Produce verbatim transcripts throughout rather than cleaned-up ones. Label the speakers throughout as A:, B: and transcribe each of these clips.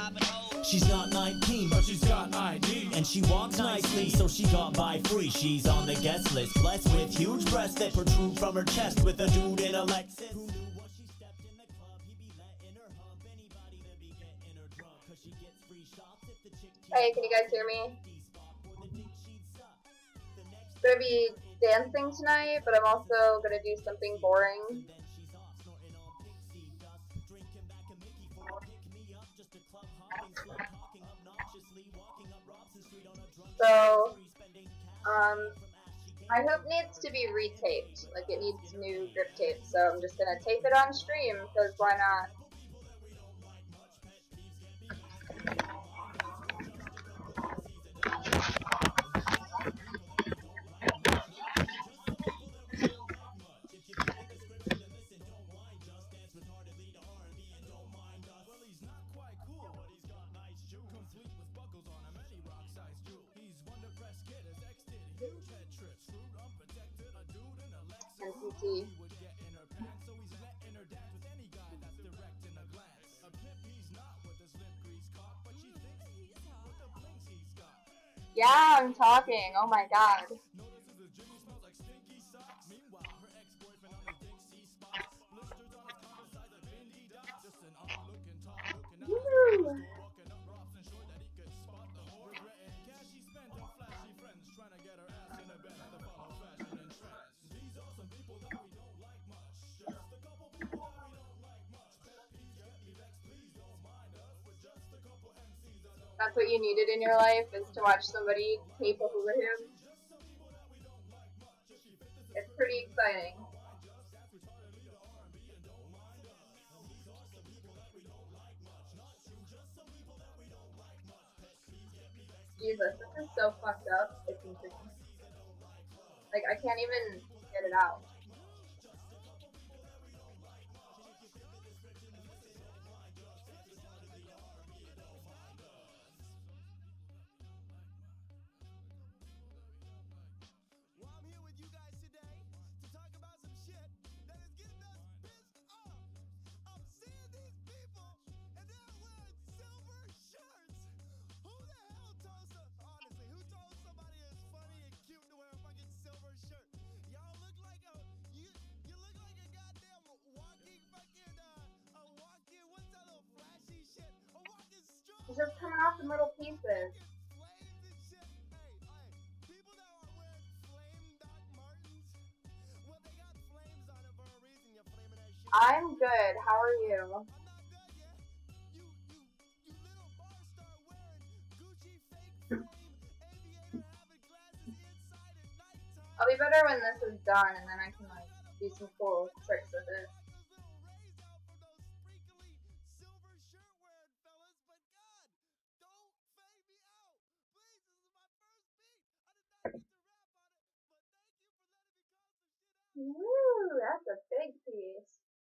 A: She's not nineteen, but she's got I D. And she walks nicely, so she got by free. She's on the guest list, blessed with huge breasts that protrude from her chest. With a dude in a Lexus who knew what she stepped in the club, he be letting her hump anybody to be getting her drunk. Cause she gets free shots if the chick.
B: Hey, can you guys hear me? Gonna be dancing tonight, but I'm also gonna do something boring. So, um, my hoop needs to be retaped. Like, it needs new grip tape. So I'm just gonna tape it on stream, because why not? N C T. Yeah, I'm talking. Oh my god. Woo. That's what you needed in your life, is to watch somebody tape a hula hoop. It's pretty exciting. Jesus, this is so fucked up. It's insane. Like, I can't even get it out. It's just coming off in little pieces. I'm good. How are you? I'll be better when this is done, and then I can like do some cool tricks with it. Woo, that's a big piece.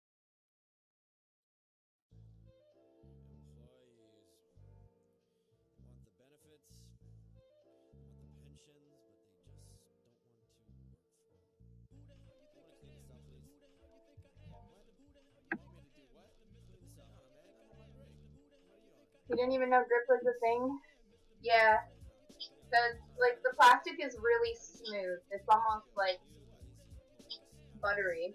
B: You didn't even know grip was a thing? Yeah. Because, like, the plastic is really smooth. It's almost, like, buttery.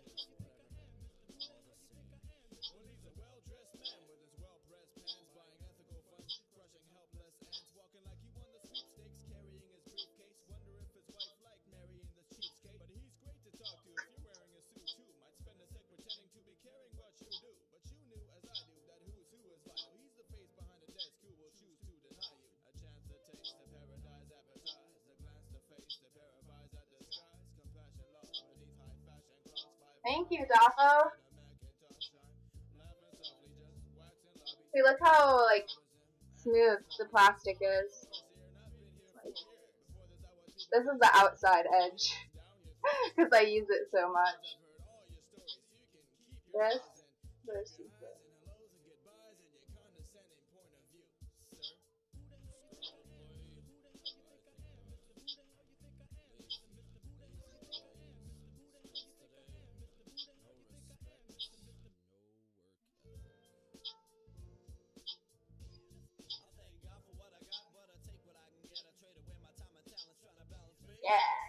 B: Thank you, Dafo. See, look how, like, smooth the plastic is. Like, this is the outside edge. Because I use it so much. This versus this.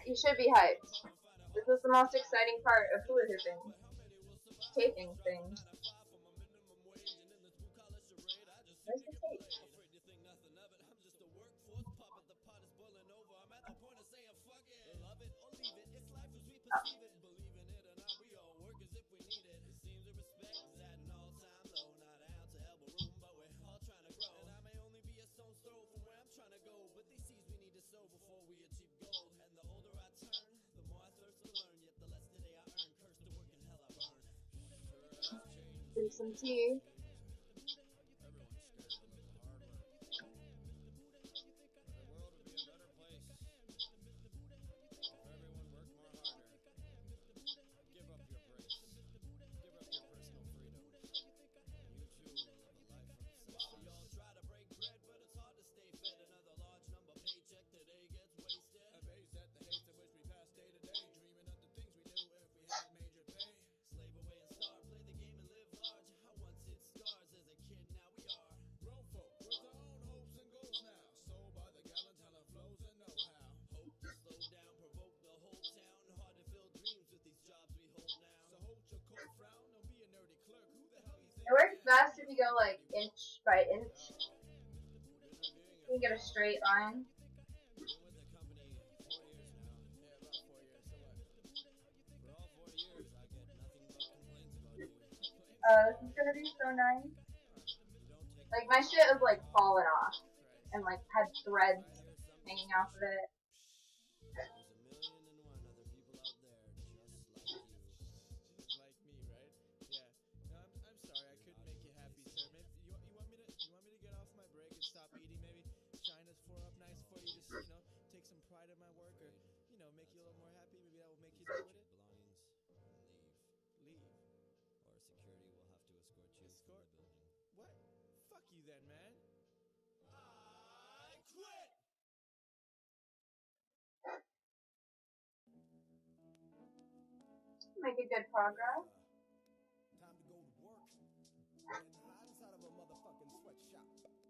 B: you should be hyped. This is the most exciting part of hula hooping. Taping things. Where's the tape? Oh. Do some tea. It works best if you go like inch by inch. You can get a straight line. Uh, this is gonna be so nice. Like my shit is like falling off and like had threads hanging off of it. Making good progress.
C: Time to go to work. And hide inside of a motherfucking sweatshop.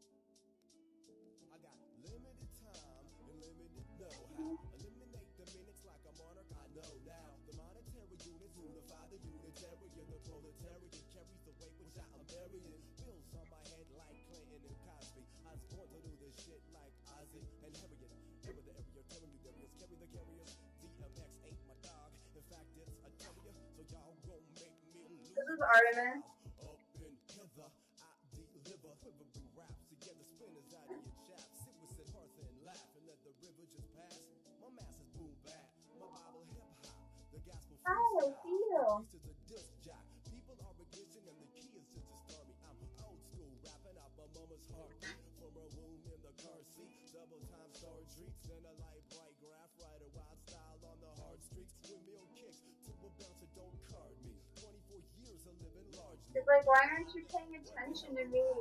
C: I got limited time and limited know-how. Eliminate the minutes like a monarch, I know now. The monetary units unify the unitary and the proletariat carries the weight which I am burying. Bills on my head like Clinton and Cosby. I was born to do this shit like Ozzy and Harriet. Over the area, telling you there is carry the carriers. D M X ain't my dog. In fact, it's a terrier. So y'all gon' make me lose.
B: This is Artemis.
C: Up in hither, I deliver quivering raps to get the spinners out of your chaps. Sit with Sid Hearth and laugh and let the river just pass. My mass is boom bap, my Bible hip hop, the gospel
B: Hi, I see you.
C: This is a disc jock. People are ignition and the key is just to start me. I'm old school, rapping out my mama's heartbeat from her womb in the car seat. Double time star treats, then a light bright graph, ride a wild style on the hard streets. Windmill kicks to a bouncer, don't card me. twenty-four years of living large.
B: It's like, why aren't you paying attention to me?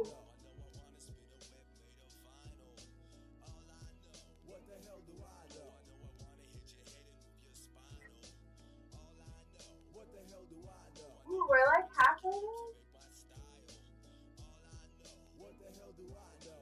C: What the hell do I know? What the hell do I know?
B: Ooh, we're like halfway.
C: What the hell do I know?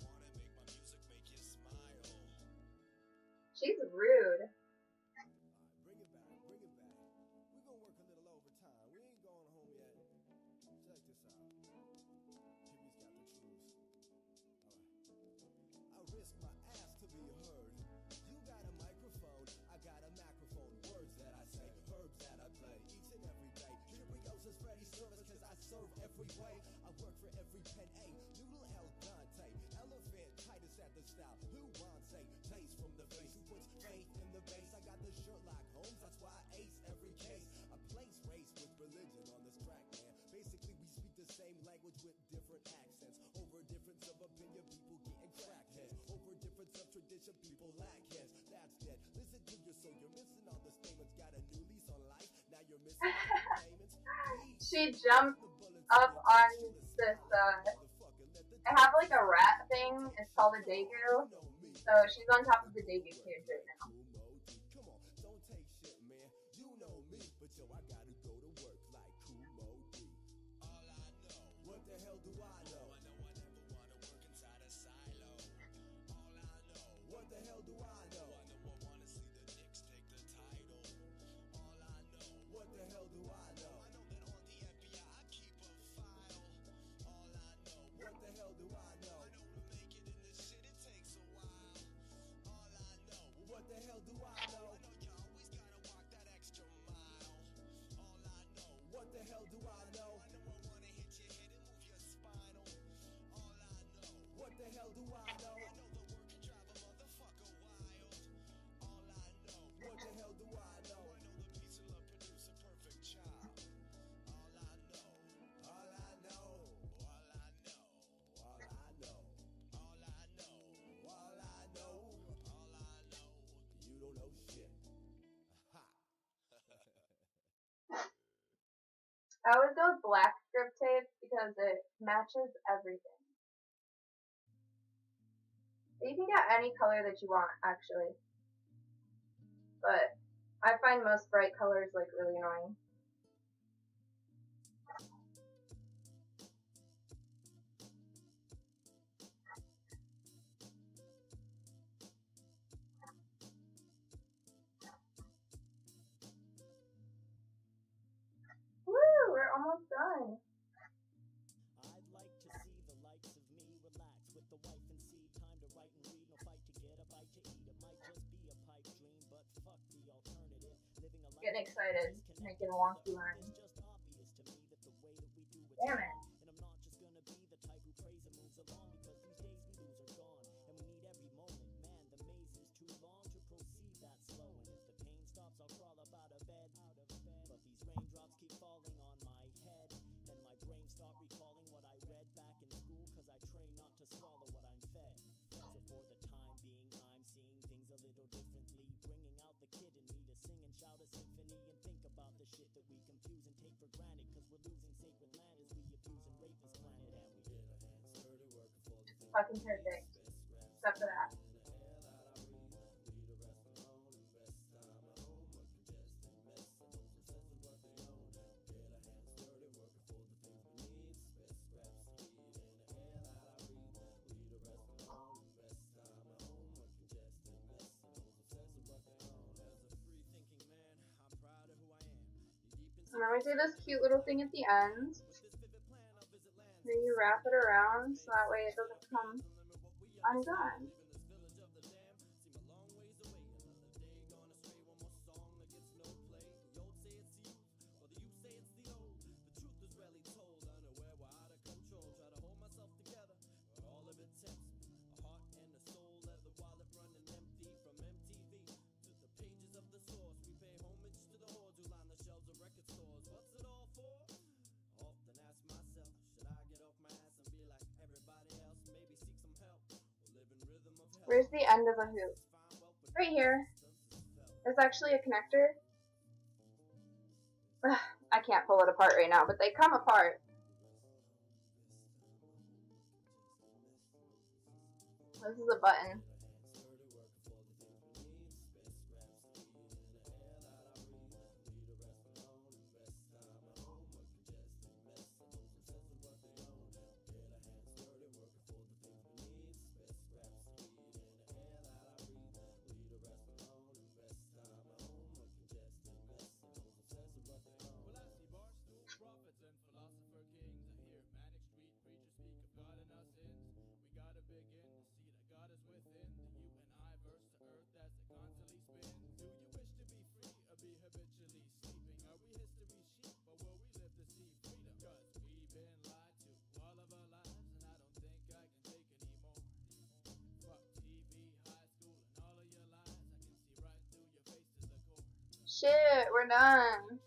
B: She's rude.
C: Bring it back, bring it back. We're gonna work a little overtime. We ain't going home yet. Check this out. Hippie's got the truth. Alright. I risk my ass to be heard. You got a microphone, I got a microphone. Words that I say, herbs that I play each and every day. Cheerios is ready service cause I serve every way. I work for every pen A. Noodle El Dante. Elephant Titus at the style. Who wants a taste from the face? Who puts faith in the base? I got the Sherlock Holmes, that's why I ace every case. I place race with religion on this track, man. Basically we speak the same language with different accents. Over difference of opinion, people getting crackheads. Over difference of tradition, people lack heads. That's dead. Listen to your soul, you're missing all the statements. Got a new lease on life, now you're missing all the payments.
B: She jumped up on this, uh, I have like a rat thing, it's called a Daegu. So she's on top of the Daegu cage right now.
C: Come on, don't take shit, man. You know me, but yo, I gotta go to work like Kumo D. All I know, what the hell do I know? I know I never wanna work inside a silo. All I know, what the hell do I know? I know I wanna see the Knicks take
B: I always go with black script tape because it matches everything. You can get any color that you want, actually. But I find most bright colors like really annoying. Woo, we're almost done.
A: I'd like to see the likes of me relax with the wife and see time to write and read, no fight to get a bite to eat. It might just be a pipe dream, but fuck the alternative. Living a life
B: Getting excited, making wonky lines.
A: it's just obvious to me that the way that we do it.
B: Damn it.
A: And I'm not just gonna be the type who prays and moves along, because these days we lose are gone and we need every moment. Man, the maze is too long to proceed that slow, and if the pain stops I'll crawl up out of bed, out of bed. But these raindrops keep falling on my head, and my brain start recalling what I read back in school, cause I train not to swallow what I'm fed. So for the time being I'm seeing things a little differently, bringing out the kid in me to sing and shout a symphony and think about the shit that we confuse and take for granted, cause we're losing sacred land as we abuse and rape this planet, and we get our hands dirty working for the
B: Fucking perfect. Except for that. And then we do this cute little thing at the end. Where you wrap it around so that way it doesn't come undone. Where's the end of a hoop? Right here. There's actually a connector. Ugh, I can't pull it apart right now, but they come apart. This is a button. Shit, we're done.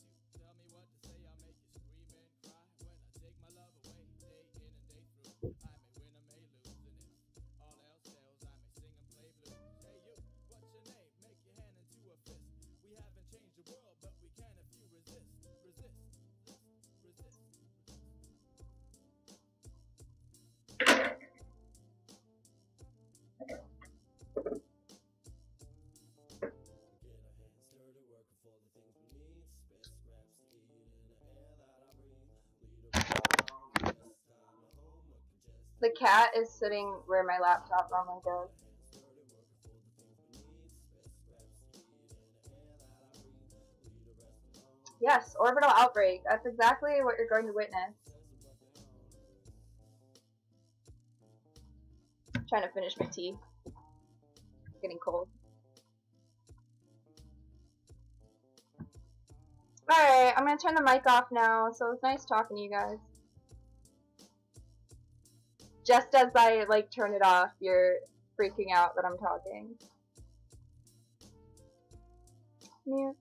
B: The cat is sitting where my laptop normally goes. Yes, orbital outbreak. That's exactly what you're going to witness. I'm trying to finish my tea. It's getting cold. Alright, I'm going to turn the mic off now, so it's nice talking to you guys. Just as I, like, turn it off, you're freaking out that I'm talking. Mute.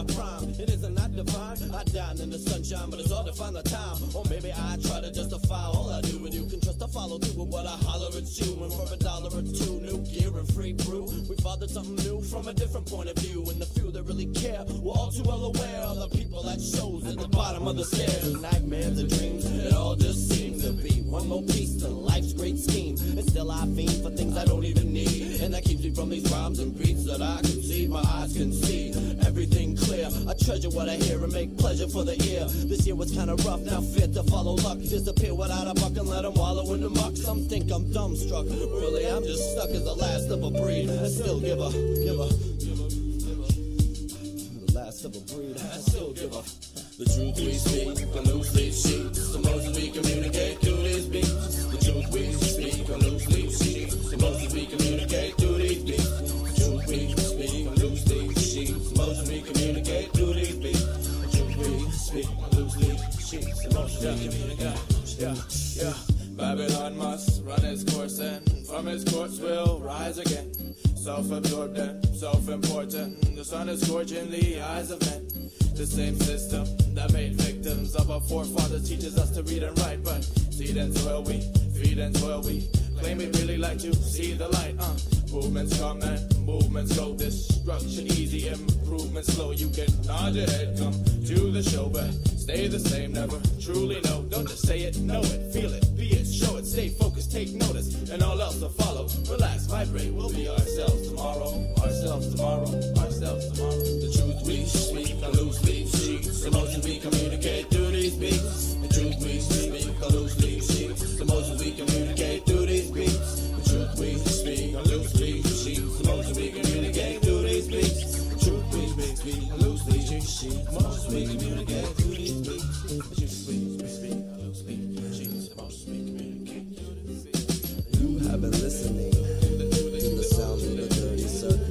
C: prime. It isn't that divine. I dine in the sunshine, but it's hard to find the time. Or maybe I try to justify all I do, and you can trust I follow through with what I holler at you. And for a dollar or two, new gear and free brew, we fathered something new from a different point of view. And the few that really care, we're all too well aware of the people at shows at the bottom of the stairs. Nightmares and dreams, it all just seems to be one more piece to life's great scheme. And still I fiend for things I don't even need, and that keeps me from these rhymes and beats that I can see, my eyes can see everything clear. I treasure what I hear and make pleasure for the ear. This year was kinda rough, now fit to follow luck. Disappear without a buck and let them wallow in the muck. Some think I'm dumbstruck, really I'm just stuck as the last of a breed. I still give a, give a, give a, give a, the last of a breed. I still give a. The truth we speak on loose leaf sheets, the most we communicate through these beats. The truth we speak on loose leaf sheets, the most we communicate through these beats. The truth we speak on loose leaf sheets, the most we communicate through these beats. The truth we speak on loose leaf sheets, the most we communicate. Yeah, yeah, yeah. Babylon must run its course, and from its course will rise again. Self-absorbed and self-important, the sun is scorching the eyes of men. The same system that made victims of our forefathers teaches us to read and write, but seed and soil we, feed and toil we, claim we really like to see the light. Uh, movements come and movements go, destruction easy, improvement slow. You can nod your head, come to the show, but stay the same, never truly know. Don't just say it, know it, feel it, be it, show it, stay focused, take notice, and all else will follow. Relax, vibrate, we'll be ourselves tomorrow, ourselves tomorrow, ourselves tomorrow. The truth we speak on loose leaf sheets, the emotions we communicate through these beats. The truth we speak on loose leaf sheets, the emotions we communicate through these beats. The truth we speak on loose leaf sheets, the emotions we communicate through these beats. The truth we speak on loose leaf sheets, the emotions we communicate through these beats. The truth we speak on loose leaf sheets, the emotions we communicate through these beats. You have been listening to the sound of the dirty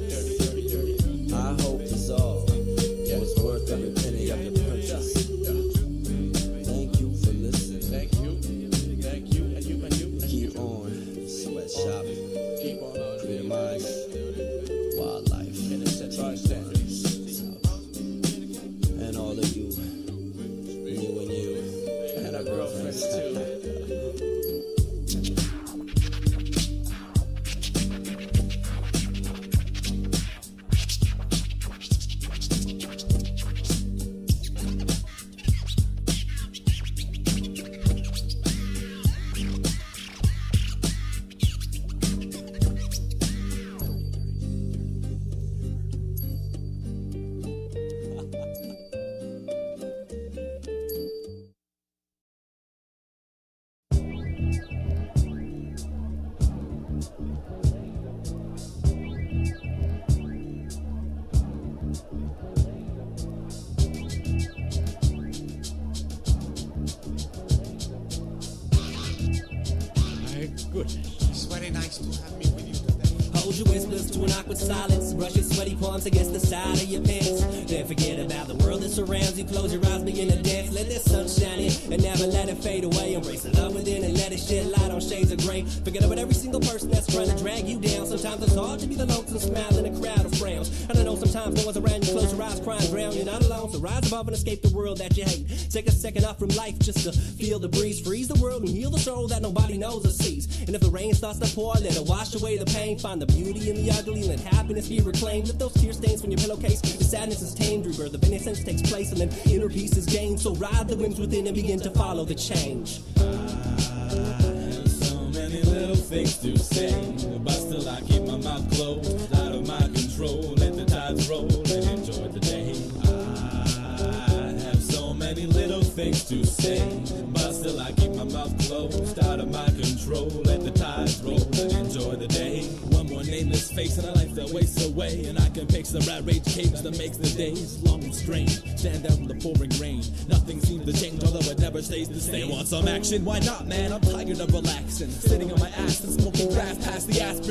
C: circus. I hope this all was worth every penny of the purchase. Thank you for listening. Thank you. Thank you. And you and you. Keep on sweatshop. Keep on clear mind. Wildlife. And it's a try standards. And all of you. You and you. And our girlfriends too.
D: It's very nice to have me with you today.
A: Hold your whispers to an awkward silence. Brush your sweaty palms against the side of your pants. Then forget about the world that surrounds you. Close your eyes, begin to dance. Let that sun shine in and never let it fade away. Embrace the love within and let it shed light on shades of gray. Forget about every single person that's trying to drag you down. Sometimes it's hard to be the lonesome smile in a crowd of frowns. And I know sometimes no one's around you. Close your eyes, crying, drown. You're not alone, so rise above and escape the world that you hate. Take a second off from life just to feel the breeze. Freeze the world and heal the soul that nobody knows or sees. And if the rain starts to pour, let it wash away the pain. Find the beauty in the ugly, let happiness be reclaimed. Lift those tear stains from your pillowcase. The sadness is tamed, rebirth of innocence takes place, and then inner peace is gained. So ride the winds within and begin to follow the change.
E: I have so many little things to say, but still I keep my mouth closed, out of my control. Let the tides roll and enjoy the day. I have so many little things to say, but still I keep my mouth closed, out of my control. Let the tides roll and enjoy the day. One more nameless face and a life that wastes away, and I can picture the rat rage cadence that makes the days long and strange. Stand out in the pouring rain, nothing seems to change, although it never stays the same. Want some action? Why not, man? I'm tired of relaxing, sitting on my ass and smoking grass past the aspirin.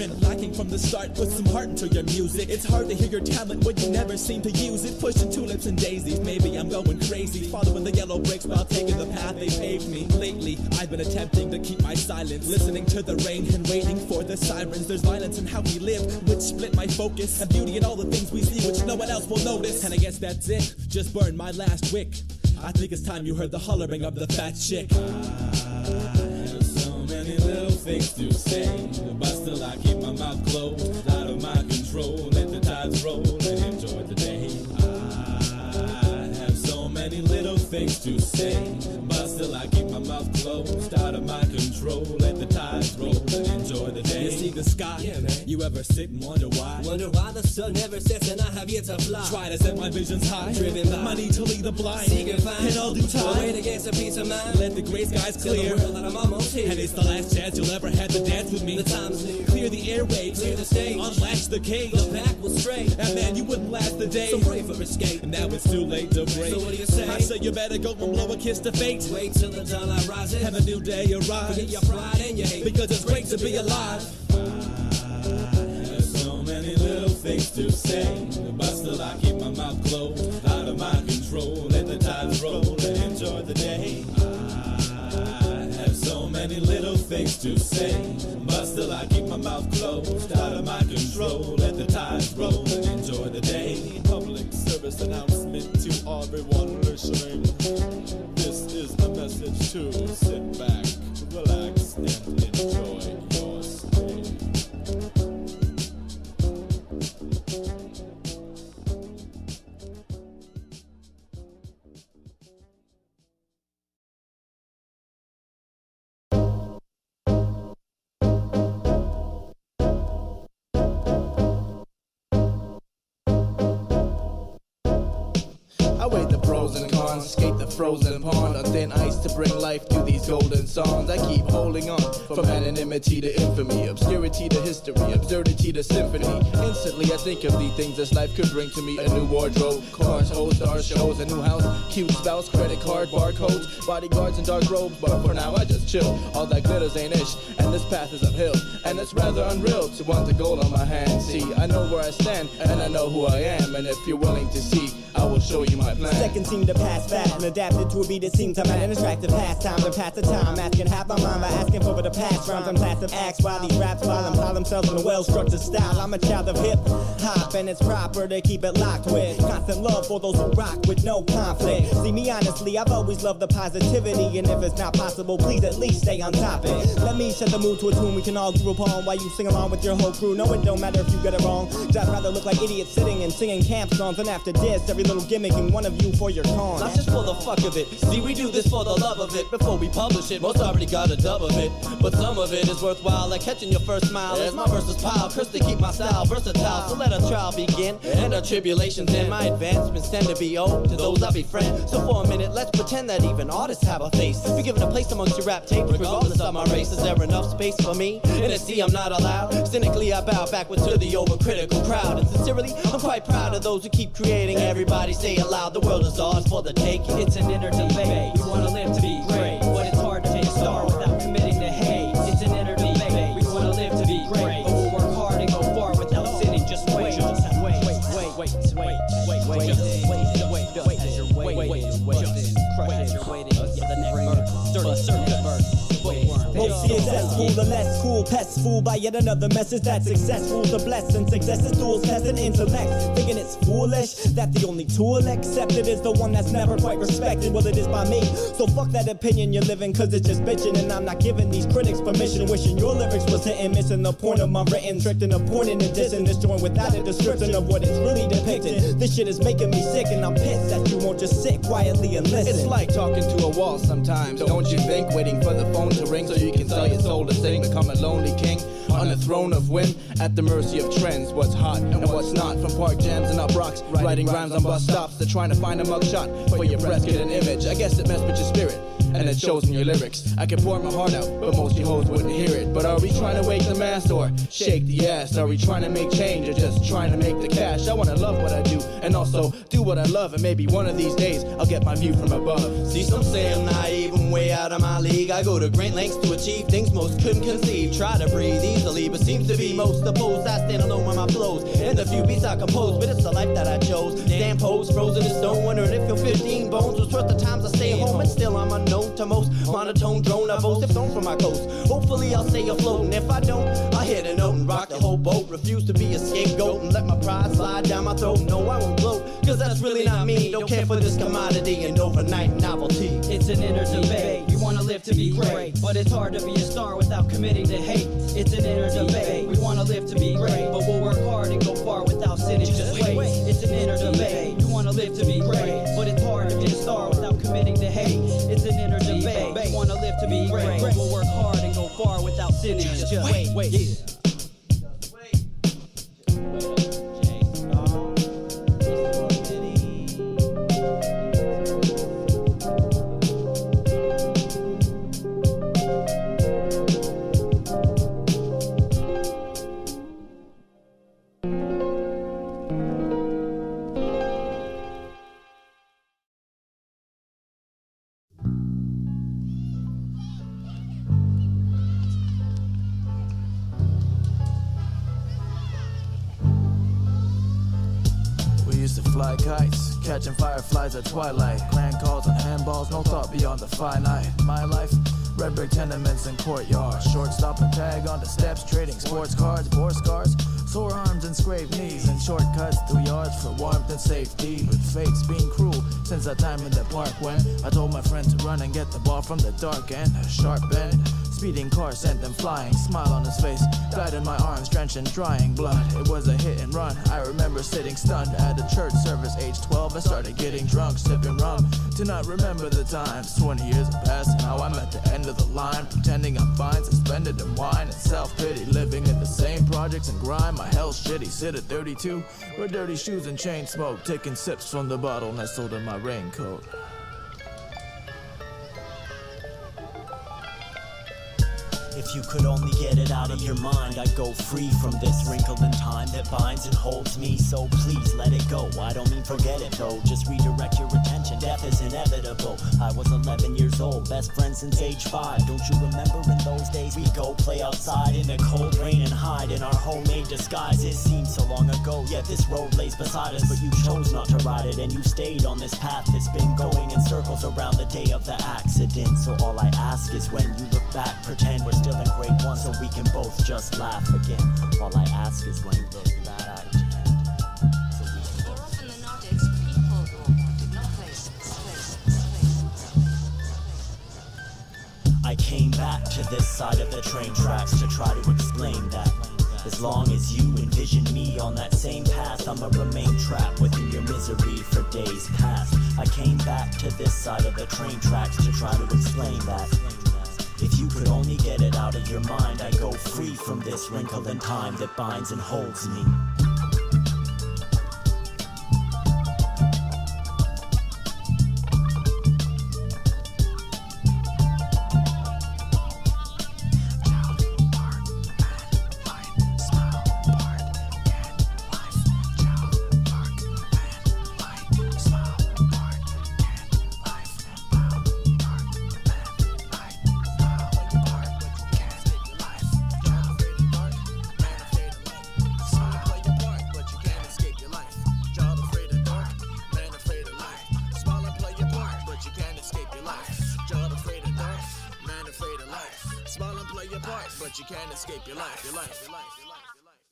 E: been lacking from the start. Put some heart into your music. It's hard to hear your talent when you never seem to use it. Pushing tulips and daisies, maybe I'm going crazy. Following the yellow bricks while taking the path they paved me. Lately, I've been attempting to keep my silence, listening to the rain and waiting for the sirens. There's violence in how we live, which split my focus, and beauty in all the things we see, which no one else will notice. And I guess that's it, just burned my last wick. I think it's time you heard the hollering of the fat chick. I have so many little things to say, but still I keep my mouth closed, out of my control. Let the tides roll and enjoy the day. I have so many little things to say, but still I keep my mouth closed, out of my control. Let the tides roll and enjoy the day. You see the sky? Yeah, man. You ever sit and wonder why?
F: Wonder why the sun never sets and I have yet to fly.
E: Try to set my visions high,
F: driven by
E: my need to lead the blind.
F: Seek and find
E: in all due time,
F: wait against a peace of mind.
E: Let the gray skies clear,
F: the world that I'm almost here.
E: And it's the last chance you'll ever have to dance with me.
F: The time's near.
E: Clear the airwaves,
F: clear the stage,
E: unlatch the cage.
F: The pack will stray,
E: and man, you wouldn't last the day.
F: So pray for escape.
E: And now it's too late to break.
F: So what do you say?
E: I say you better go and blow a kiss to fate.
F: Wait till the daylight rises
E: and a new day arrives.
F: Forget your pride and your hate,
E: because it's great to be alive. There's so many little things to say, but still I keep my mouth closed, out of my control. Let the tides roll and enjoy the day. I have so many little things to say, but still I keep my mouth closed, out of my control. Let the tides roll and enjoy the day. Public service announcement to everyone listening. This is the message to sit back, relax, and enjoy your stay.
G: I weigh the pros and cons, skate the frozen pond on thin ice to bring life to these golden songs. I keep holding on from anonymity to infamy, obscurity to history, absurdity to symphony. Instantly I think of the things this life could bring to me: a new wardrobe, cars, hoes, star shows, a new house, cute spouse, credit card, barcodes, bodyguards and dark robes. But for now I just chill, all that glitters ain't ish, and this path is uphill, and it's rather unreal to want the gold on my hand. See, I know where I stand, and I know who I am, and if you're willing to see, I will show you my plan.
A: Seconds seem to pass fast and adapted to a beat that seems I'm at an attractive pastime to pass the time, asking half my mind by asking for the past rhymes. I'm passive acts while these raps while imply themselves in a well-structured style. I'm a child of hip hop and it's proper to keep it locked with constant love for those who rock with no conflict. See me honestly, I've always loved the positivity, and if it's not possible, please at least stay on topic. Let me set the mood to a tune we can all group on while you sing along with your whole crew. No, it don't matter if you get it wrong, I'd rather look like idiots sitting and singing camp songs than after this every little gimmick and one of you for your con.
F: Not just for the fuck of it. See, we do this for the love of it. Before we publish it, most already got a dub of it, but some of it is worthwhile, like catching your first smile. As my verses pile, curse to keep my style versatile. So let a trial begin and our tribulations end. My advancements tend to be owed to those I befriend. So for a minute, let's pretend that even artists have a face. Be given a place amongst your rap tape, regardless of my race. Is there enough space for me? In a sea I'm not allowed. Cynically I bow backward to the overcritical crowd, and sincerely I'm quite proud of those who keep creating. Everybody say it loud, the world is ours for the taking.
H: It's an inner debate. We wanna live to be great, but it's hard to take a star without committing to hate. It's an inner debate. We wanna live to be great, but we'll work hard and go far without sitting. Just wait, just wait, wait, wait, wait, wait, wait, wait, just wait, wait, wait, as you're waiting, wait, just crush as you're waiting for the next verse. Dirty circus verse.
A: Most kids at school are less cool, pests fooled by yet another message that success rules are blessed, and success is tools, test and intellect, thinking it's foolish that the only tool accepted is the one that's never quite respected. Well, it is by me, so fuck that opinion you're living, cause it's just bitching, and I'm not giving these critics permission. Wishing your lyrics was hitting, missing the point of my written, tricked and appointing and dissing this joint without a description of what it's really depicting. This shit is making me sick, and I'm pissed that you won't just sit quietly and listen.
G: It's like talking to a wall sometimes, don't you think? Waiting for the phone to ring so you can sell your soul to sing, become a lonely king on a throne of wind, at the mercy of trends, what's hot and what's not. From park jams and up rocks, writing rhymes on bus stops, they're trying to find a mugshot for your press, get an image. I guess it messed with your spirit, and it shows in your lyrics. I can pour my heart out, but most you hoes wouldn't hear it. But are we trying to wake the mass or shake the ass? Are we trying to make change or just trying to make the cash? I wanna love what I do and also do what I love, and maybe one of these days I'll get my view from above.
F: See, some say I'm naive, I'm way out of my league. I go to great lengths to achieve things most couldn't conceive. Try to breathe easily, but seems to be most opposed. I stand alone when my flows and the few beats I compose, but it's the life that I chose. Damn pose, frozen in stone, wondering if your fifteen bones was worth the times I stay home. And still I'm unknown to most. Monotone drone, I boast if thrown from my coast. Hopefully I'll stay afloat, and if I don't, I'll hit a note and rock the whole boat. Refuse to be a scapegoat and let my pride slide down my throat. No, I won't gloat, cause that's really not me. Don't care for this commodity and overnight novelty.
H: It's an inner debate. We wanna live to be great, but it's hard to be a star without committing to hate. It's an inner debate. We wanna live to be great, but we'll work hard and go far without sinning. Just wait. It's an inner debate. We wanna live to be great, but it's hard to be a star without committing to hate. It's an inner debate. We wanna live to be great, but we'll work hard and go far without sinning. Just wait. Wait. Yeah.
G: Fly kites, catching fireflies at twilight. Grand calls on handballs, no thought beyond the finite. My life, red brick tenements and courtyards. Shortstop and tag on the steps, trading sports cards, bore scars, sore arms and scraped knees, and shortcuts through yards for warmth and safety. But fate's been cruel since that time in the park when I told my friend to run and get the ball from the dark end. A sharp bend, speeding car sent them flying. Smile on his face, guided my arms drenched in drying blood. It was a hit and run. I remember sitting stunned at a church service, age twelve. I started getting drunk, sipping rum. Do not remember the times. Twenty years have passed and now I'm at the end of the line, pretending I'm fine, suspended in wine and self-pity, living in the same projects and grime. My hell's shitty. Sit at thirty-two, wear dirty shoes and chain smoke, taking sips from the bottle nestled in my raincoat.
A: If you could only get it out of your mind, I'd go free from this wrinkled in time that binds and holds me. So please let it go. I don't mean forget it though, just redirect your attention. Death is inevitable. I was eleven years old, best friend since age five. Don't you remember in those days we'd go play outside in the cold rain and hide in our homemade disguise? It seems so long ago, yet this road lays beside us, but you chose not to ride it and you stayed on this path that's been going in circles around the day of the accident. So all I ask is when you look back, pretend we're still in grade one so we can both just laugh again. All I ask is when you look back, I pretend so we can both.
I: Often the Nordics, people were wanted, not places, places, places.
A: I came back to this side of the train tracks to try to explain that as long as you envision me on that same path, I'ma remain trapped within your misery for days past. I came back to this side of the train tracks to try to explain that if you could only get it out of your mind, I'd go free from this wrinkle in time that binds and holds me.
G: But you can't escape your life, your life, your life, your life,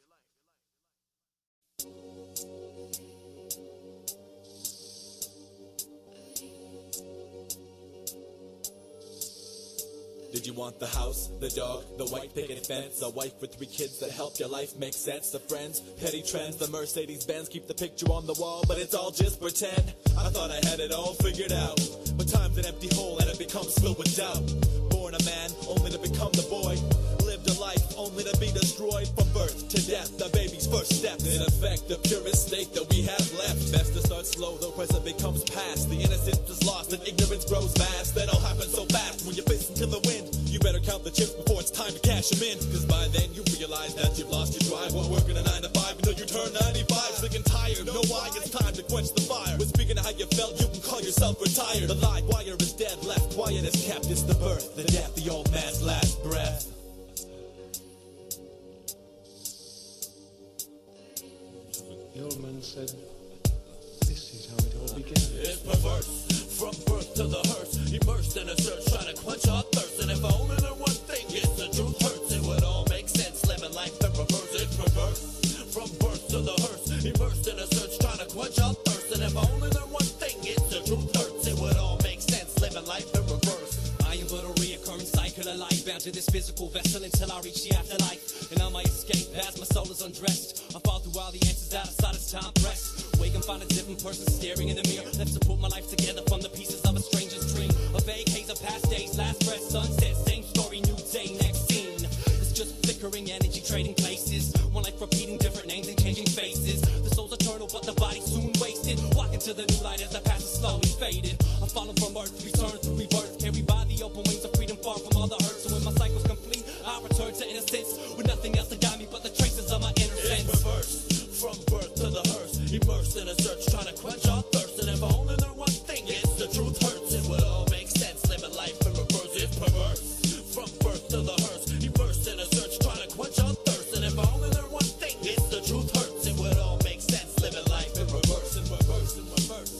E: Did you want the house, the dog, the white picket fence, a wife with three kids that help your life make sense, the friends, petty trends, the Mercedes Benz, keep the picture on the wall, but it's all just pretend. I thought I had it all figured out, but time's an empty hole and it becomes filled with doubt. Born a man, only to become the boy. Lived a life, only to be destroyed. From birth to death, the baby's first step. In effect, the purest state that we have left. Best to start slow, though present becomes past. The innocence is lost and ignorance grows vast. That all happens so fast.
J: drive while working a nine to five. You know you turn ninety-five, sick and tired. Know why? It's time to quench the fire. When speaking of how you felt, you can call yourself retired. The live wire is dead, left quiet as kept. It's the birth, the death, the old man's last breath.
D: The old man said, this is how it all began.
J: It's perverse, from birth to the hearse. Immersed in a search, trying to quench our thirst. And if I only knew one thing, it's the truth hurts. It would all make sense, living life in reverse. It's perverse, from birth to the hearse. Immersed in a search, trying to quench our thirst. And if I only knew one thing, it's the truth hurts. It would all make sense, living life in reverse.
H: I am but a reoccurring cycle of life, bound to this physical vessel until I reach the afterlife. And on my escape as my soul is undressed, I fall through all the answers out of sight as time pressed. Wake and find a different person staring in the mirror. Let's put my life together from the pieces of a stranger's dream. A vague haze of past days, last breath, sunset, same story, new day, next scene. It's just flickering energy, trading places. One life repeating different names and changing faces. The soul's eternal, but the body's soon wasted. Walking to the new light as the past is slowly faded. I'm falling from earth, return to rebirth. Carried by the open wings of freedom, far from all the hurt. So when my cycle's complete, I return to innocence. With nothing else to guide me but the traces of my inner sense.
J: It's perverse, from birth to the hearse. Immersed in a search, trying to quench our thirst. And if I only knew one thing, it's the truth hurts. It would all make sense, living life in reverse. It's perverse, from birth to the hearse. Immersed in a search, trying to quench our thirst. And if I only knew one thing, it's the truth hurts. It would all make sense, living life in reverse, in reverse, in reverse.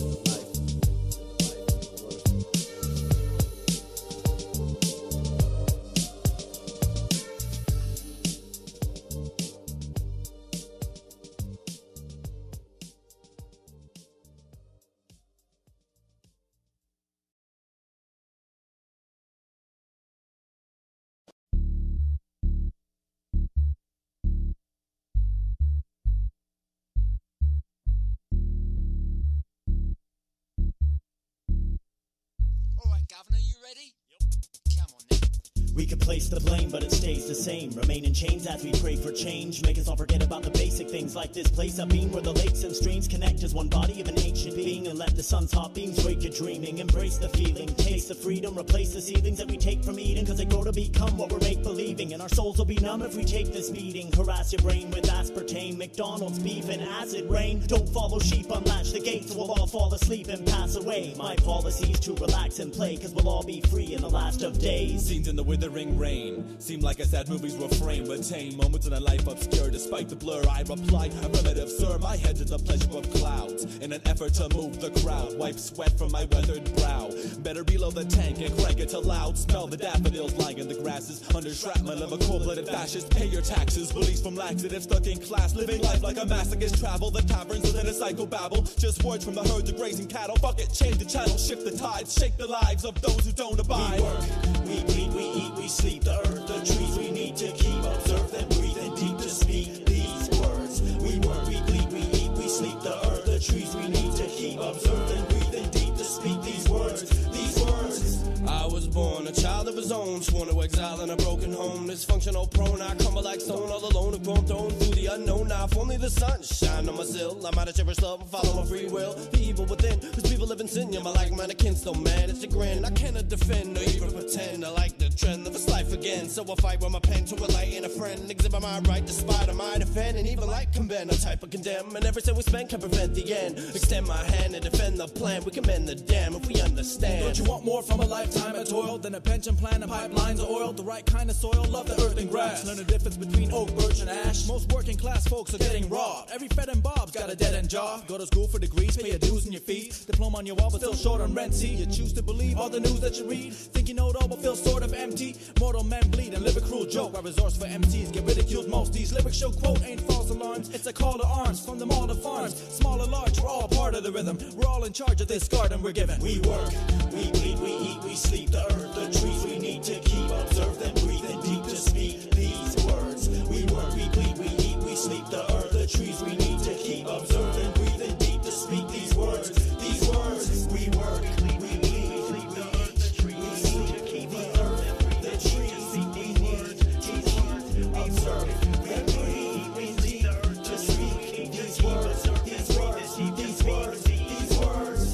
K: Governor, you ready? Yep. Come on then.
A: We could place the blame, but it stays the same. Remain in chains as we pray for change. Make us all forget about the basic things like this place I've been, where the lakes and streams connect as one body of an ancient being. And let the sun's hot beams wake you dreaming. Embrace the feeling, taste the freedom, replace the ceilings that we take from eating. Cause they grow to become what we're make-believing. And our souls will be numb if we take this beating. Harass your brain with aspartame, McDonald's beef and acid rain. Don't follow sheep, unlatch the gates, we'll all fall asleep and pass away. My policy's to relax and play, cause we'll all be free in the last of days.
J: Scenes in the withering rain seem like a sad movie's refrain, but tame moments in a life obscure. Despite the blur, I reply, I'm primitive, sir. My head to the pleasure of clouds in an effort to move the crowd. Wipe sweat from my weathered brow. Better reload the tank and crank it to loud. Smell the daffodils lying in the grasses under shrapnel of a cold-blooded fascist. Pay your taxes, released from laxative, stuck in class, living life like a masochist. Travel the taverns within a psychobabble. Just words from the herds of grazing cattle. Fuck it, change the channel, shift the tides, shake the lives of those who don't abide.
A: We work, we bleed, we eat, we sleep. The earth, the trees we need to keep. Observe them, breathe and deep to speak these words. We work, we bleed, we eat, we sleep. The earth, the trees we need to keep. Observe them, breathe and deep to speak these words. These words.
F: I was born a child of his own, sworn to exile in a broken home. Dysfunctional prone, I crumble like stone, all alone, a grown thrown through the unknown. Now if only the sun shine on my sill, I might have cherished love and follow my free will. The evil within, whose people live in sin, you're my like mannequin, so man, it's a grin. I cannot defend or even pretend. I like the trend of this life again, so I fight with my pen to enlighten a friend. Exhibit my right despite my defend, and even like condemn, a type of condemn. And every cent we spend can prevent the end. Extend my hand and defend the plan. We can mend the dam if we understand.
G: Don't you want more from a lifetime of toil than a pension plan and pipelines of oil? The right kind of soil, love the earth and grass. Learn the difference between oak, birch, and ash. Most working class folks are getting robbed. Every Fed and Bob's got a dead-end job. Go to school for degrees, pay your dues and your fees. Diploma on your wall, but still short on rent. See, you choose to believe all the news that you read. Think you know it all, but feel sort of empty. Mortal men bleed and live a cruel joke. Our resource for M Cs get ridiculed most. These lyrics show quote ain't false alarms. It's a call to arms from them all to farms. Small or large, we're all part of the rhythm. We're all in charge of this garden we're given.
A: We work, we bleed, we eat, we sleep. The earth, the trees we need to keep. Observe them, breathe and deep to speak these words. We work, we bleed, we eat, we sleep. The earth, the trees we need to keep. Observe them, breathe and deep to speak these words. These words. We work, we bleed, we sleep. The earth, the trees we need to keep. The earth, the trees speak these words. These words. Observe them, breathe, we deep to speak these words. These words. These words. These words.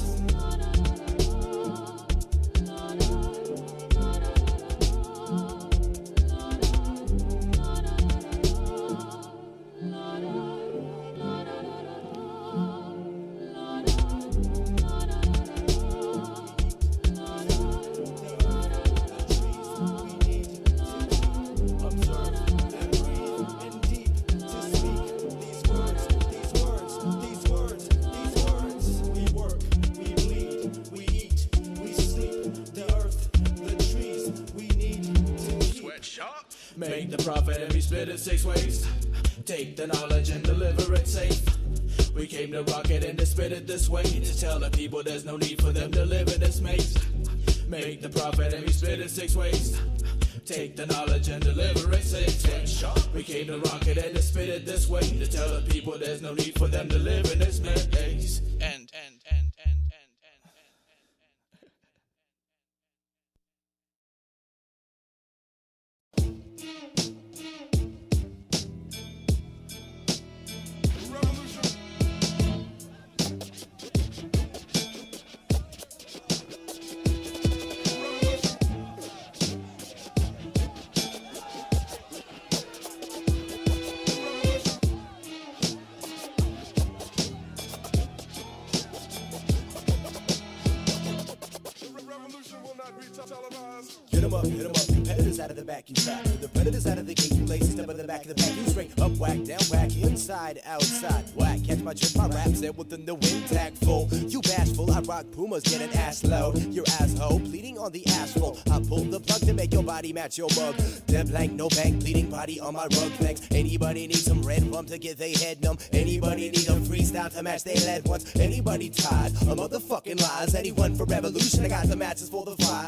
G: prophet and we split it six ways. Take the knowledge and deliver it safe. We came to rock it and to spit it this way, to tell the people there's no need for them to live in this maze. Make the prophet and we split it six ways. Take the knowledge and deliver it six ways. We came to rock it and to spit it this way, to tell the people there's no need for them to live in this maze. And, and, and, and, and,
L: Hit 'em up, hit 'em up, competitors out of the back, you trap. The predators out of the gate, you lazy step in the back of the back. You straight up, whack, down, whack, inside, outside, whack. Catch my trip, my raps there within the wind tag full. You bashful, I rock Pumas, get an ass load. Your asshole, bleeding on the asphalt. I pull the plug to make your body match your mug. Dead blank, no bank, bleeding body on my rug, thanks. Anybody need some red rum to get they head numb? Anybody need a freestyle to match they lead once? Anybody tired of motherfucking lies? Anyone for revolution? I got the matches for the fire.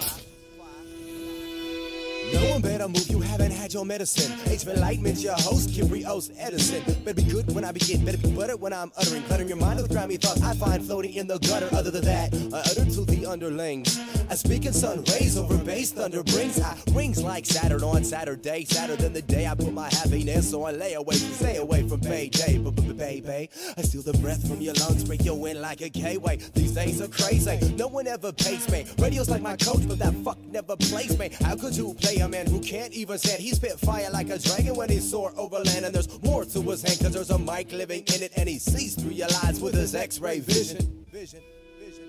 L: No one better move, you haven't had your medicine. H. Enlightenment, your host, Kyrios Edison. Better be good when I begin, better be butter when I'm uttering. Cluttering your mind with grimy thoughts I find floating in the gutter. Other than that, I utter to the underlings. I speak in sun rays over bass, thunder brings high rings like Saturn on Saturday. Sadder than the day I put my happiness on layaway. Stay away from payday, baby. I steal the breath from your lungs, break your wind like a K-way. These days are crazy, no one ever pays me. Radio's like my coach, but that fuck never plays me. How could you play a man who can't even stand? He spit fire like a dragon when he's soar over land. And there's more to his hand, cause there's a mic living in it. And he sees through your lies with his x-ray vision. Vision, vision.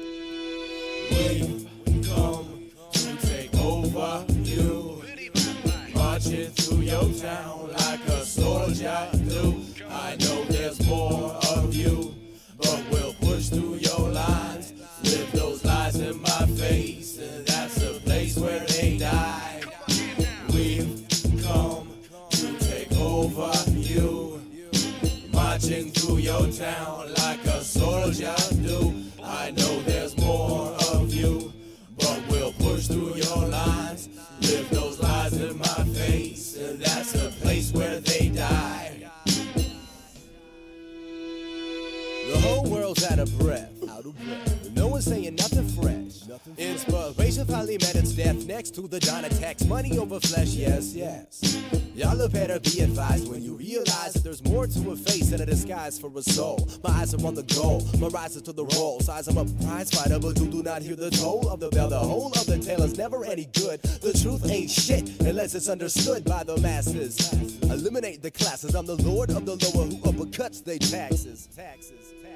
G: We've come to take over you, marching through your town like a soldier do. I know there's more of you, but we'll push through your lines. Live those lies in my face, and that's the place where they die. We've come to take over you, marching through your town like a soldier do. I know there's more of you, but we'll push through your lines. Live those lies in my face, and that's the place where they die.
L: The whole world's out of breath. Out of breath. No one's saying nothing fresh. Nothing Inspiration finally met its death next to the Donna text. Money over flesh, yes, yes. Y'all had better be advised when you realize that there's more to a face than a disguise for a soul. My eyes are on the goal, my rise is to the roll. Size I'm a prize fighter, but you do not hear the toll of the bell. The whole of the tale is never any good. The truth ain't shit unless it's understood by the masses. Eliminate the classes. I'm the lord of the lower who uppercuts they taxes. Taxes.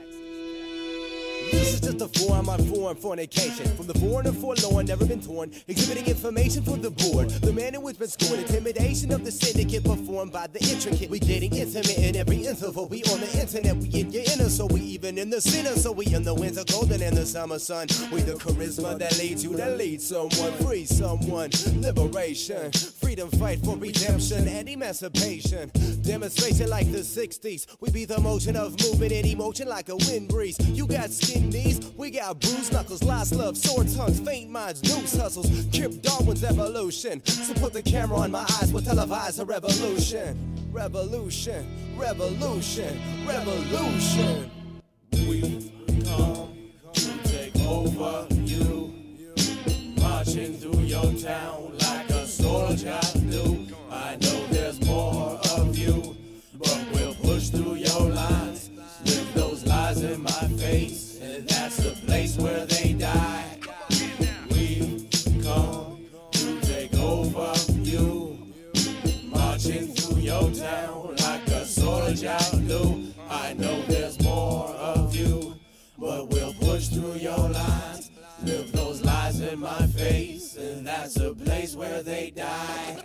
L: This is just a form on foreign fornication. From the foreign and forlorn, never been torn. Exhibiting information for the board. The man who has been scored. Intimidation of the syndicate performed by the intricate. We getting intimate in every interval. We on the internet, we in your inner. So we even in the center. So we in the winter cold and in the summer sun. We the charisma that leads you, that leads someone. Free someone. Liberation. Freedom fight for redemption and emancipation. Demonstration like the sixties. We be the motion of movement and emotion like a wind breeze. You got skin knees, we got bruised knuckles, lost love, sore tongues, faint minds, noose hustles, Kip Darwin's evolution. So put the camera on my eyes, we'll televise a revolution. Revolution, revolution, revolution.
G: We've come to take over you, marching through your town like a soldier do. I know there's more of you, but we'll push through your lines. Live those lies in my face, and that's the place where they die. We've come to take over you, marching through your town like a soldier do. I know there's more of you, but we'll push through your lines. Live those lies in my face, and that's the place where they die.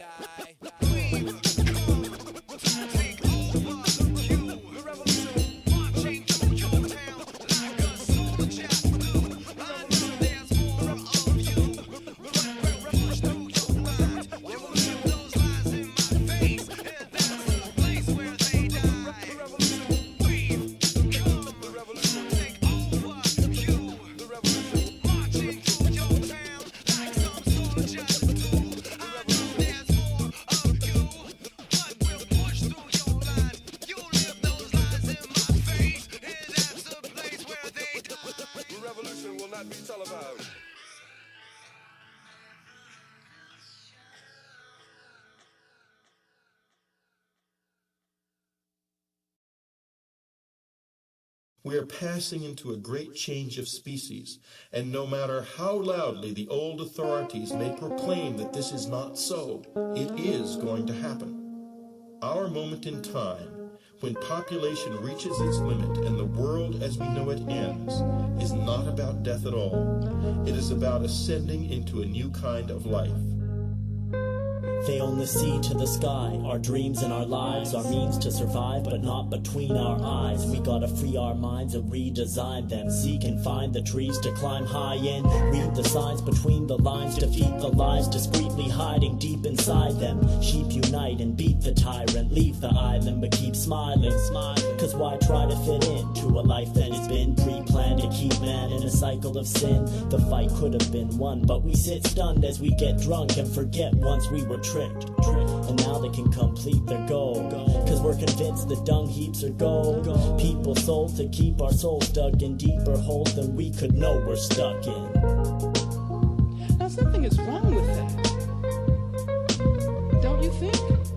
M: We are passing into a great change of species, and no matter how loudly the old authorities may proclaim that this is not so, it is going to happen. Our moment in time, when population reaches its limit and the world as we know it ends, is not about death at all. It is about ascending into a new kind of life.
A: They own the sea to the sky, our dreams and our lives, our means to survive, but not between our eyes. We gotta free our minds and redesign them, seek and find the trees to climb high in, read the signs between the lines, defeat the lies discreetly hiding deep inside them. Sheep unite and beat the tyrant, leave the island but keep smiling, smiling. Cause why try to fit into a life that has been pre-planned to keep man in a cycle of sin? The fight could have been won, but we sit stunned as we get drunk and forget once we were tricked. Tricked, and now they can complete their goal. Cause we're convinced the dung heaps are gold. People sold to keep our souls dug in deeper holes than we could know we're stuck in.
N: Now something is wrong with that, don't you think?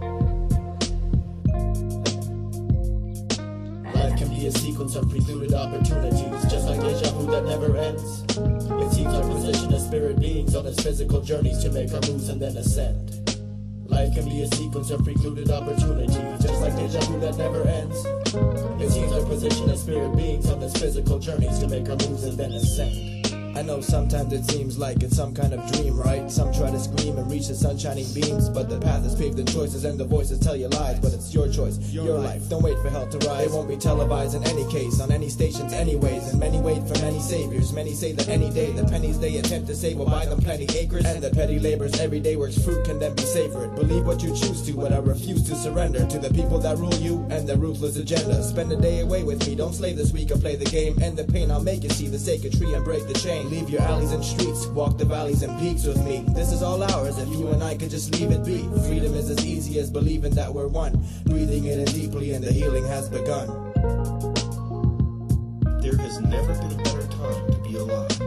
F: Life can be a sequence of precluded opportunities, just like deja vu that never ends. It seems our position as spirit beings on its physical journeys to make our moves and then ascend. Life can be a sequence of precluded opportunities, just like deja vu that never ends. It seems our position as spirit beings on this physical journeys to make our moves and then ascend.
G: I know sometimes it seems like it's some kind of dream, right? Some try to scream and reach the sun shining beams, but the path is paved in choices and the voices tell you lies. But it's your choice, your, your life. life. Don't wait for hell to rise. It won't be televised in any case, on any stations anyways. And many wait for many saviors. Many say that any day the pennies they attempt to save will buy them plenty acres, and the petty labor's everyday works fruit can then be savored. Believe what you choose to, but I refuse to surrender to the people that rule you and their ruthless agenda. Spend a day away with me, don't slay this week or play the game. End the pain, I'll make you see the sacred tree and break the chain. Leave your alleys and streets, walk the valleys and peaks with me. This is all ours if you and I could just leave it be. Freedom is as easy as believing that we're one, breathing it in deeply and the healing has begun.
M: There has never been a better time to be alive.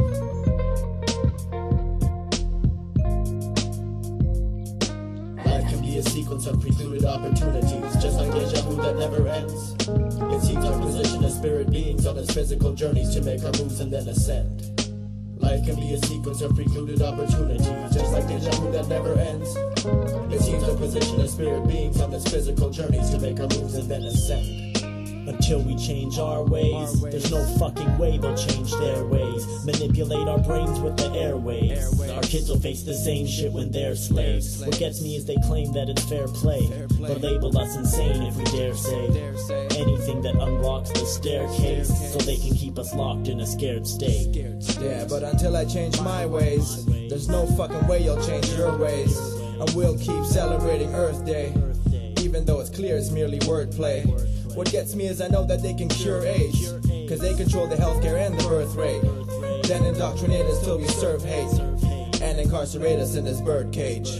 F: Life can be a sequence of precluded opportunities, just like deja vu that never ends. It seems our position as spirit beings on its physical journeys to make our moves and then ascend. Life can be a sequence of precluded opportunities, just like deja vu that never ends. It seems our position as spirit beings on this physical journeys to make our moves and then ascend.
A: Until we change our ways, there's no fucking way they'll change their ways. Manipulate our brains with the airwaves. Our kids will face the same shit when they're slaves. What gets me is they claim that it's fair play, but label us insane if we dare say anything that unlocks the staircase, so they can keep us locked in a scared state.
G: Yeah, but until I change my ways, there's no fucking way you'll change your ways. And we'll keep celebrating Earth Day, even though it's clear it's merely wordplay. What gets me is I know that they can cure AIDS, cause they control the healthcare and the birth rate. Then indoctrinate us till we serve hate, and incarcerate us in this bird cage.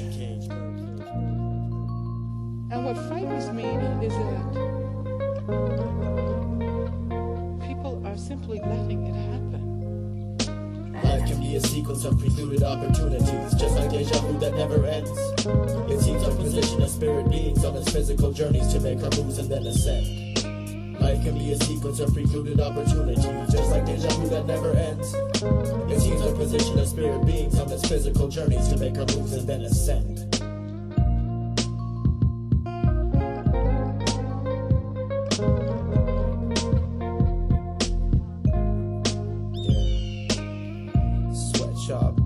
N: And what frightens me is that people are simply letting it happen.
F: Life can be a sequence of precluded opportunities, just like deja vu that never ends. It seems our position as spirit beings on its physical journeys to make our moves and then ascend. Life can be a sequence of precluded opportunities, just like deja vu that never ends. It seems our position as spirit beings on its physical journeys to make our moves and then ascend.
G: Sweatshop.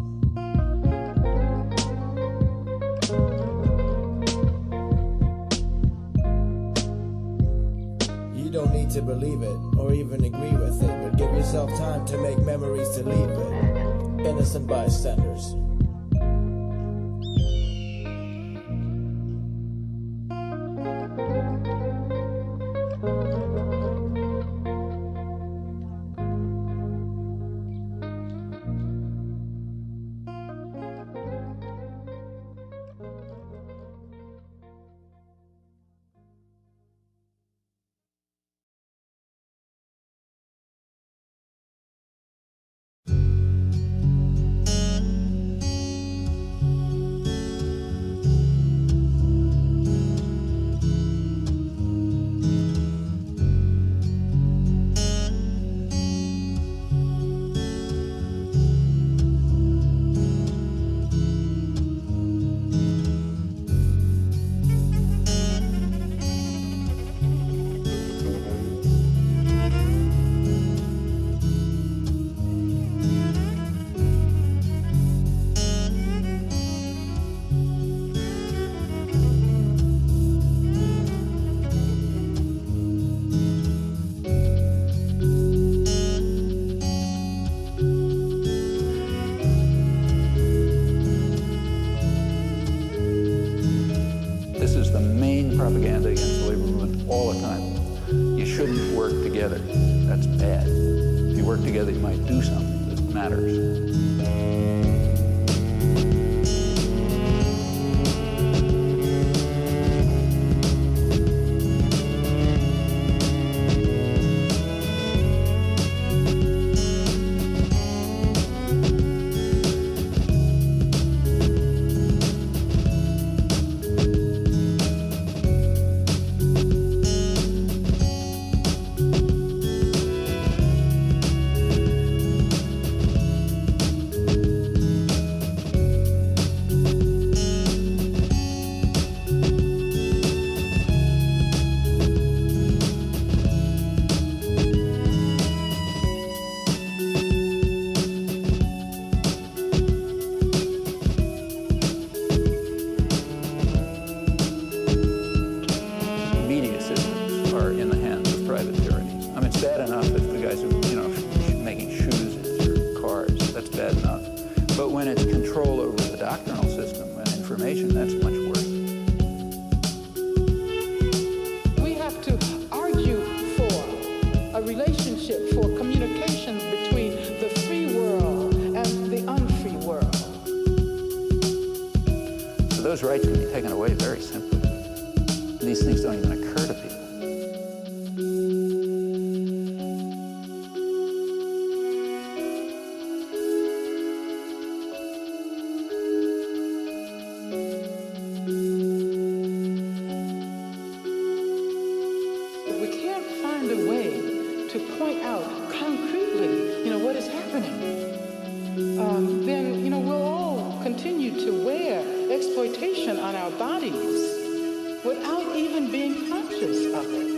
G: You don't need to believe it or even agree with it, but give yourself time to make memories to leave it. Innocent bystanders.
O: all the time. You shouldn't work together. That's bad. If you work together, you might do something that matters. Those rights can be taken away very simply. These things don't even occur to people.
N: We can't find a way to point out concretely, you know, what is happening. Um, then, you know, we'll all continue to wear exploitation on our bodies without even being conscious of it.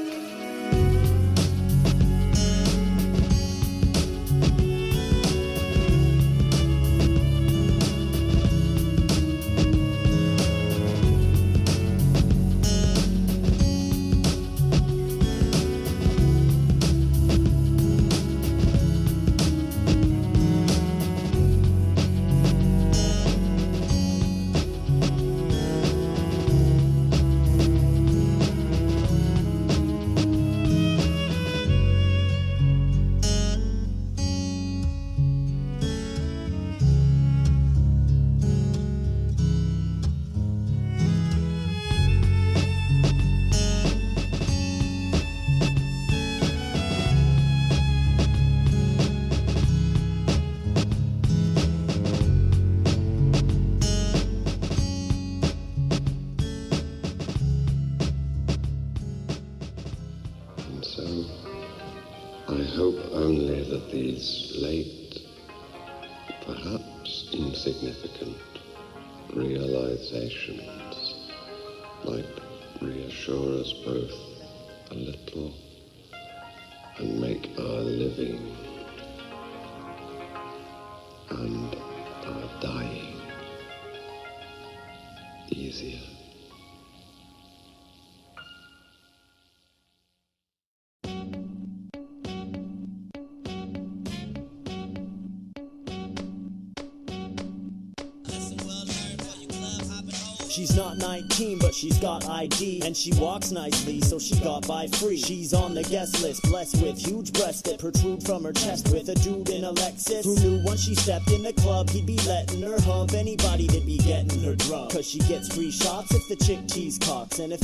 P: I hope only that these late, perhaps insignificant, realizations might reassure us both a little and make our living and our dying easier.
A: She's not nineteen, but she's got I D, and she walks nicely, so she got by free. She's on the guest list, blessed with huge breasts that protrude from her chest, with a dude in a Lexus who knew once she stepped in the club he'd be letting her hump anybody that'd be getting her drunk. Cause she gets free shots if the chick cheese cocks, and if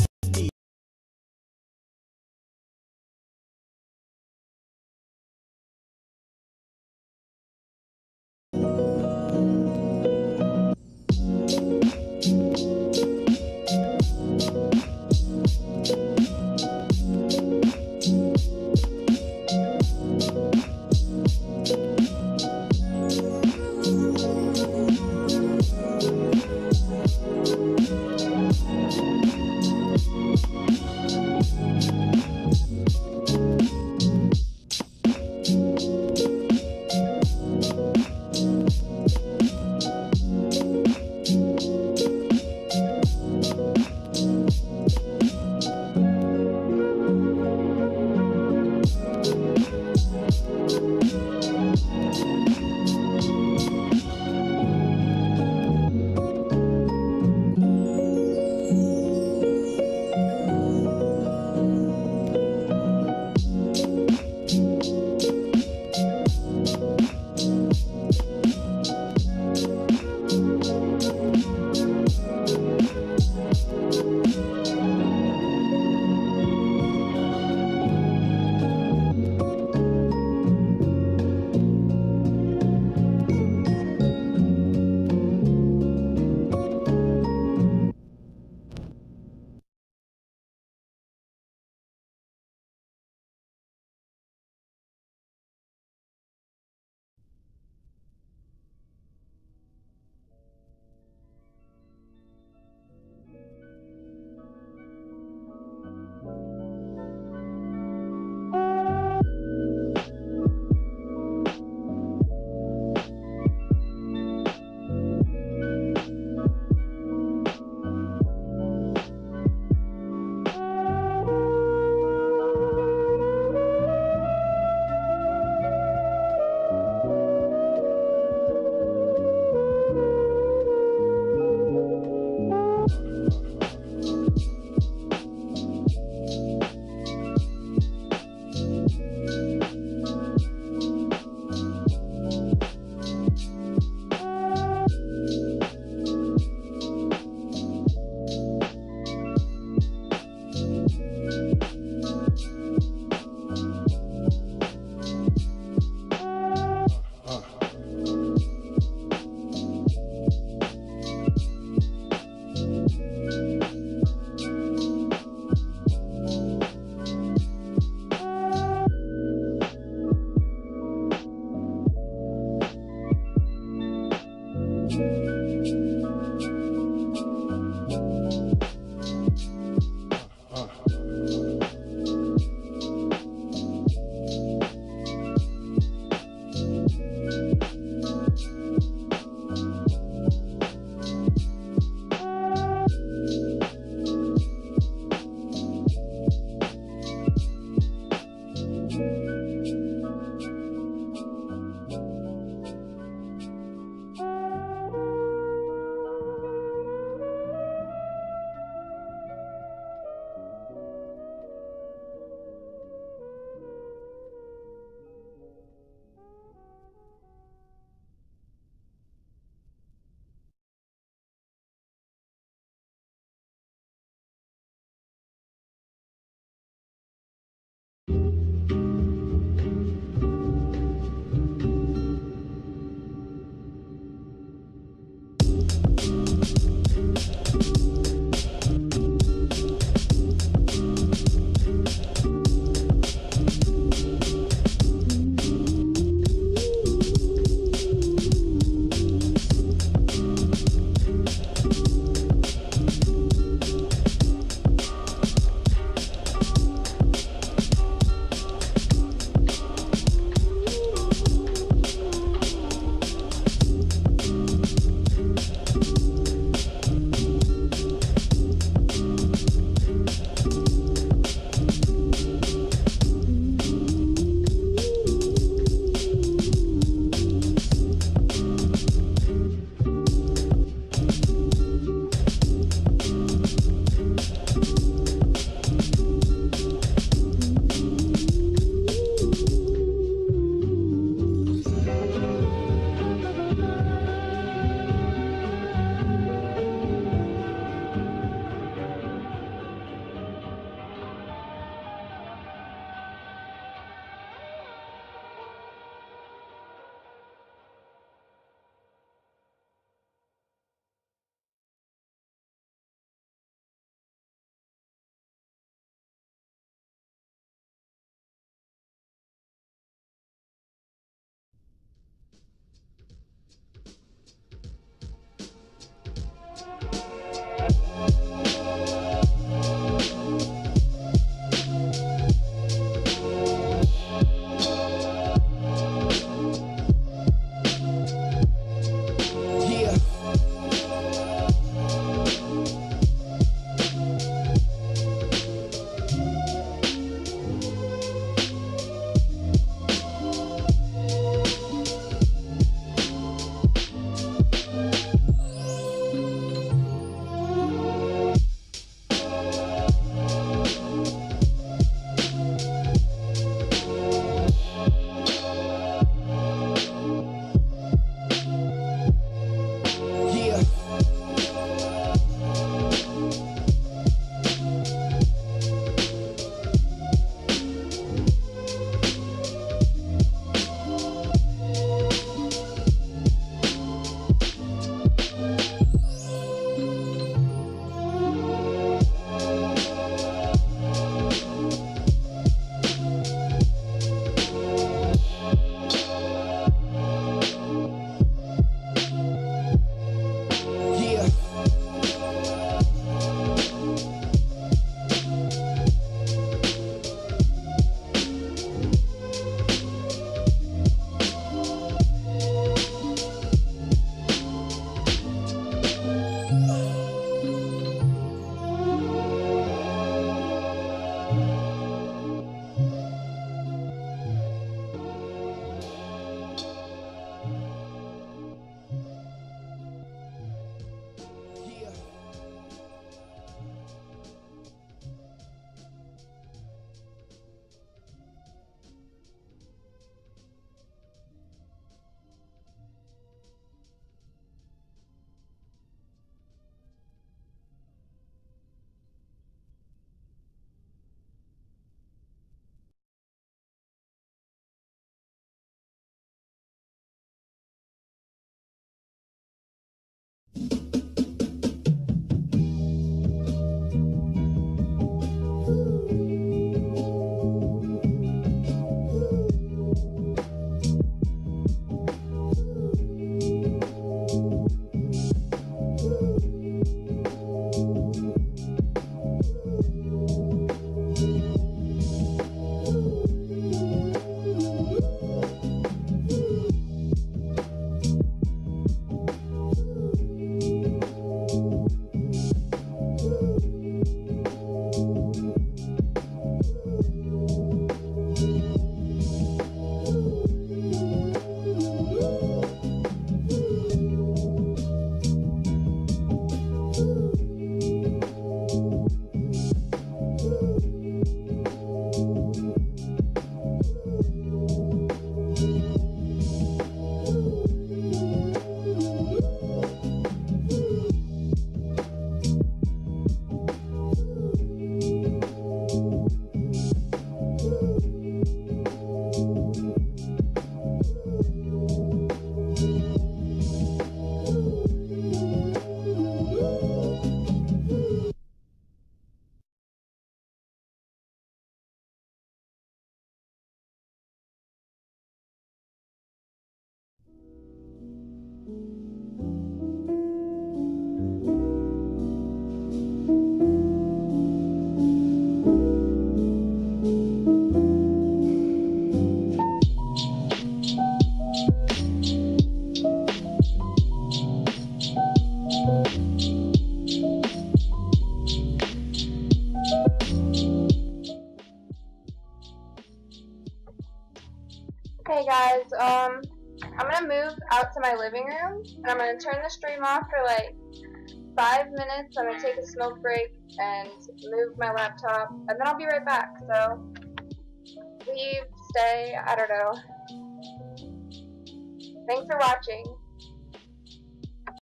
B: Hey guys, um, I'm gonna move out to my living room, and I'm gonna turn the stream off for like five minutes. I'm gonna take a smoke break and move my laptop, and then I'll be right back. So, leave, stay, I don't know. Thanks for watching.